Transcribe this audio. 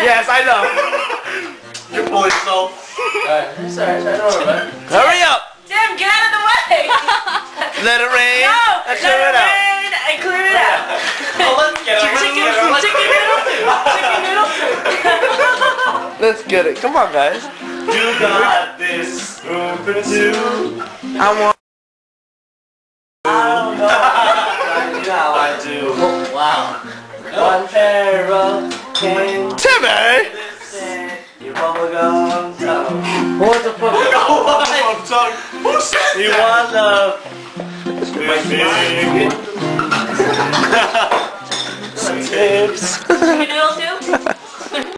Yes, I know. You're pulling so. Alright, sorry, I know, right? Hurry up! Tim, get out of the way! Let it rain. No! Let's Let clear it it out. rain and clear it out. Oh, let's get it. Chicken noodle soup. Chicken noodle soup. Let's get it. Come on, guys. You got this. Room for two. I want. I don't know. Now I do. Wow. One pair of candy. Timmy! Your bubblegum tongue. What the fuck? Who said You that? want love? Tips. Chicken noodle soup?